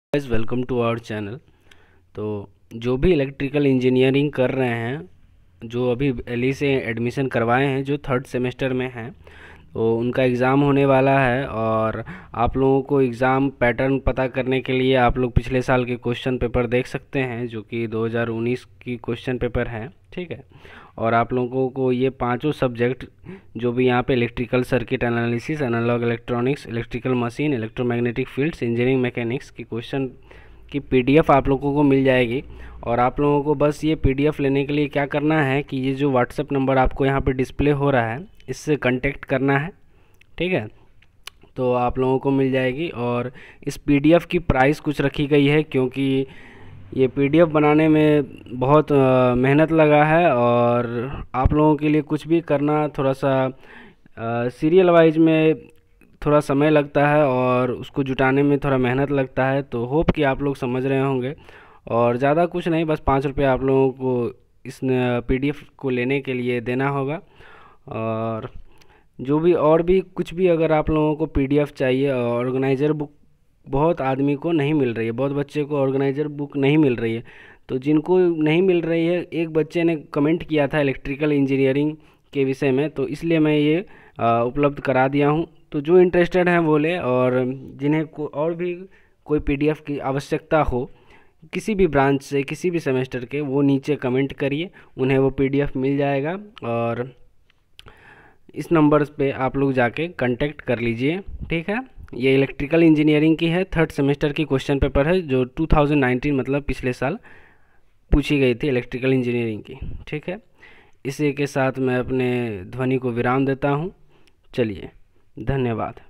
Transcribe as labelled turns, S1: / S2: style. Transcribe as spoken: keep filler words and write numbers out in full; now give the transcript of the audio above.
S1: Guys welcome to our channel. तो जो भी इलेक्ट्रिकल इंजीनियरिंग कर रहे हैं, जो अभी एली से एडमिशन करवाए हैं, जो थर्ड सेमेस्टर में हैं, तो उनका एग्ज़ाम होने वाला है। और आप लोगों को एग्ज़ाम पैटर्न पता करने के लिए आप लोग पिछले साल के क्वेश्चन पेपर देख सकते हैं, जो कि दो हज़ार उन्नीस की क्वेश्चन पेपर हैं। ठीक है। और आप लोगों को ये पांचों सब्जेक्ट जो भी यहाँ पे electrical circuit analysis, analog electronics, electrical machine, electromagnetic fields, engineering mechanics की क्वेश्चन की पीडीएफ आप लोगों को मिल जाएगी। और आप लोगों को बस ये पीडीएफ लेने के लिए क्या करना है कि ये जो व्हाट्सएप नंबर आपको यहाँ पे डिस्प्ले हो रहा है, इससे कांटेक्ट करना है। ठीक है। तो आप लोगों को मिल जाएगी। और इस पीडीएफ की प्राइस कुछ रखी गई है, क्योंकि ये पीडीएफ बनाने में बहुत अ, मेहनत लगा है। और आप लोगों के लिए कुछ भी करना थोड़ा सा सीरियल वाइज में थोड़ा समय लगता है, और उसको जुटाने में थोड़ा मेहनत लगता है। तो होप कि आप लोग समझ रहे होंगे। और ज़्यादा कुछ नहीं, बस पाँच रुपये आप लोगों को इस पीडीएफ को लेने के लिए देना होगा। और जो भी और भी कुछ भी अगर आप लोगों को पीडीएफ चाहिए, ऑर्गेनाइजर बुक बहुत आदमी को नहीं मिल रही है, बहुत बच्चे को ऑर्गेनाइजर बुक नहीं मिल रही है। तो जिनको नहीं मिल रही है, एक बच्चे ने कमेंट किया था इलेक्ट्रिकल इंजीनियरिंग के विषय में, तो इसलिए मैं ये आ, उपलब्ध करा दिया हूँ। तो जो इंटरेस्टेड हैं वो ले, और जिन्हें को और भी कोई पीडीएफ की आवश्यकता हो किसी भी ब्रांच से, किसी भी सेमेस्टर के, वो नीचे कमेंट करिए, उन्हें वो पीडीएफ मिल जाएगा। और इस नंबर पे आप लोग जाके कांटेक्ट कर लीजिए। ठीक है। ये इलेक्ट्रिकल इंजीनियरिंग की है, थर्ड सेमेस्टर की क्वेश्चन पेपर है, जो दो हज़ार उन्नीस मतलब पिछले साल पूछी गई थी इलेक्ट्रिकल इंजीनियरिंग की। ठीक है। इसी के साथ मैं अपने ध्वनि को विराम देता हूँ। चलिए, धन्यवाद।